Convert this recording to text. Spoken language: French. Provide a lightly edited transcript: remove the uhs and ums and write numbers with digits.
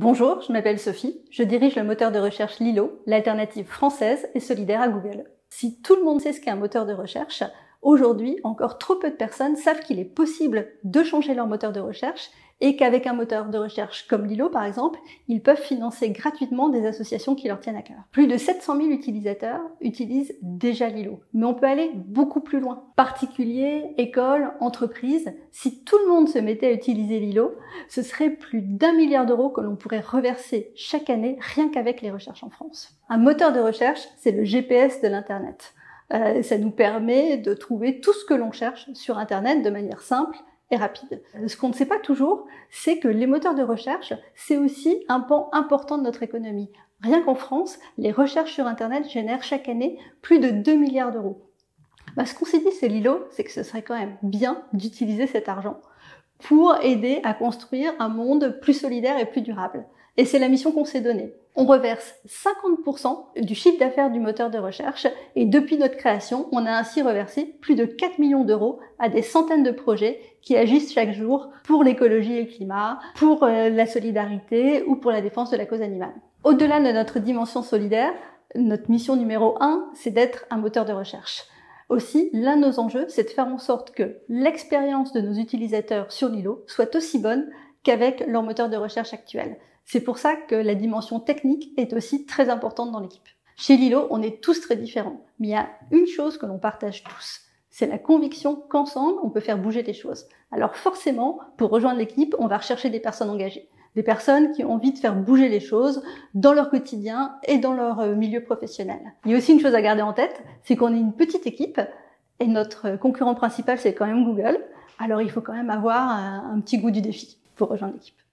Bonjour, je m'appelle Sophie, je dirige le moteur de recherche Lilo, l'alternative française et solidaire à Google. Si tout le monde sait ce qu'est un moteur de recherche, aujourd'hui, encore trop peu de personnes savent qu'il est possible de changer leur moteur de recherche et qu'avec un moteur de recherche comme Lilo par exemple, ils peuvent financer gratuitement des associations qui leur tiennent à cœur. Plus de 700 000 utilisateurs utilisent déjà Lilo, mais on peut aller beaucoup plus loin. Particuliers, écoles, entreprises, si tout le monde se mettait à utiliser Lilo, ce serait plus d'1 milliard d'euros que l'on pourrait reverser chaque année rien qu'avec les recherches en France. Un moteur de recherche, c'est le GPS de l'Internet. Ça nous permet de trouver tout ce que l'on cherche sur Internet de manière simple et rapide. Ce qu'on ne sait pas toujours, c'est que les moteurs de recherche, c'est aussi un pan important de notre économie. Rien qu'en France, les recherches sur Internet génèrent chaque année plus de 2 milliards d'euros. Ce qu'on s'est dit, c'est Lilo, c'est que ce serait quand même bien d'utiliser cet argent pour aider à construire un monde plus solidaire et plus durable. Et c'est la mission qu'on s'est donnée. On reverse 50% du chiffre d'affaires du moteur de recherche et depuis notre création, on a ainsi reversé plus de 4 millions d'euros à des centaines de projets qui agissent chaque jour pour l'écologie et le climat, pour la solidarité ou pour la défense de la cause animale. Au-delà de notre dimension solidaire, notre mission numéro 1, c'est d'être un moteur de recherche. Aussi, l'un de nos enjeux, c'est de faire en sorte que l'expérience de nos utilisateurs sur Lilo soit aussi bonne qu'avec leur moteur de recherche actuel. C'est pour ça que la dimension technique est aussi très importante dans l'équipe. Chez Lilo, on est tous très différents, mais il y a une chose que l'on partage tous, c'est la conviction qu'ensemble, on peut faire bouger les choses. Alors forcément, pour rejoindre l'équipe, on va rechercher des personnes engagées, des personnes qui ont envie de faire bouger les choses dans leur quotidien et dans leur milieu professionnel. Il y a aussi une chose à garder en tête, c'est qu'on est une petite équipe et notre concurrent principal, c'est quand même Google. Alors il faut quand même avoir un petit goût du défi pour rejoindre l'équipe.